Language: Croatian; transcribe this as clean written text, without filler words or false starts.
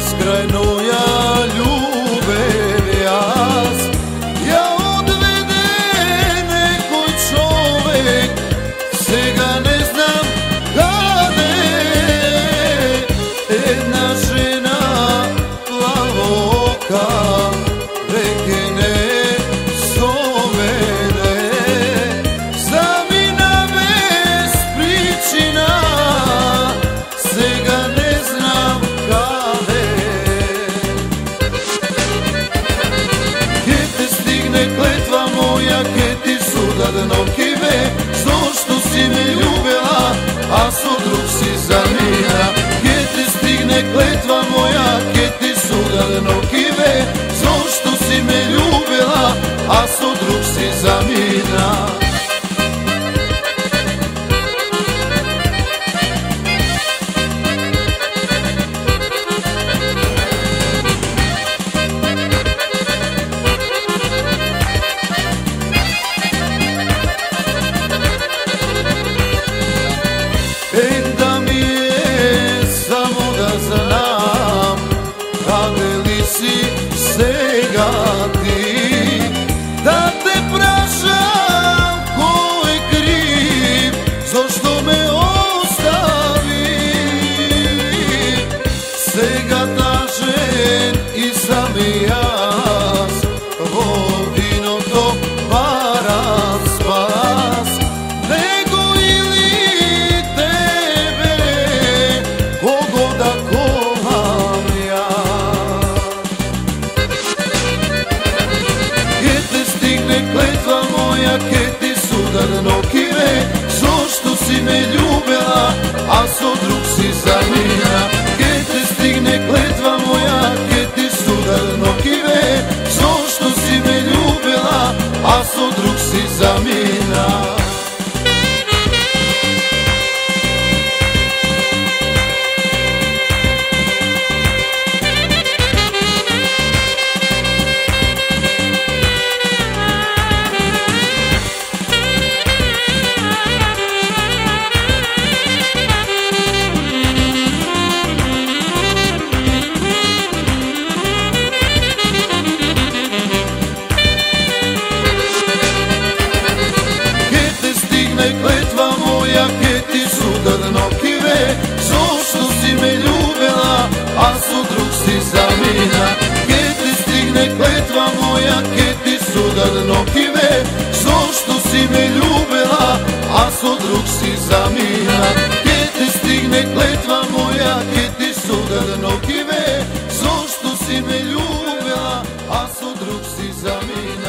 beskrajno ja ljubim jas. Ja odvede nekoj čovek, сега ne znam kade. Една žena plavoka reke ne zovene, zamina bez pričina, сега ne znam kade. Ke te stigne kletva moja, ke ti suda nokive, zašto si me ljubila, a so drug si zamina. Ke te stigne kletva moja, ke ti suda nokive, zašto si me ljubila, a so drug si zamina. Da mi je samo da znam kade li si сега ti, da te prašam ko je kriv, zašto me ostavi. Сега tažen i sami jas, vodino to varam spas, nego ili tebe kogo da kovam ja. Ke te stigne kletva moja, ke ti sudar nokive, zašto si me ljubila, a so drug si zamina. Ke te stigne kletva moja, ke ti sudar nokive, zašto si me ljubila, a so drug si zamina. Kletva moja, ke ti sudar nokive, zašto si me ljubila, a so drug si zamina. Ke ti stigne kletva moja, ke ti sudar nokive, zašto si me ljubila, a so drug si zamina. Ke ti stigne kletva moja, ke ti sudar nokive, zašto si me ljubila, a so drug si zamina.